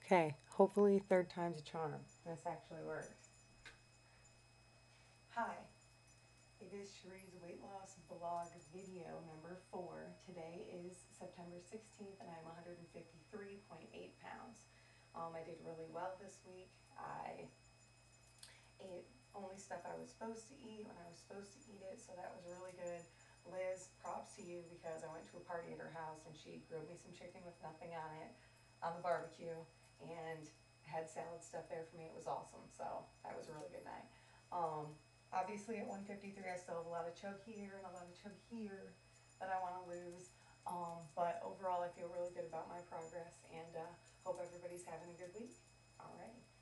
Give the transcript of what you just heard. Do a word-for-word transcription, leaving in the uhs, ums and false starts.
Okay, hopefully third time's a charm. This actually works. Hi, it is Cheree's weight loss blog video number four. Today is September sixteenth and I'm one hundred fifty-three point eight pounds. Um, I did really well this week. I ate only stuff I was supposed to eat when I was supposed to eat it, so that was really good. Liz, props to you because I went to a party at her house and she grilled me some chicken with nothing on it on the barbecue and had salad stuff there for me. It was awesome, so that was a really good night. Um, obviously at one fifty-three I still have a lot of choke here and a lot of choke here that I want to lose, um, but overall I feel really good about my progress and uh, hope everybody's having a good week. All right.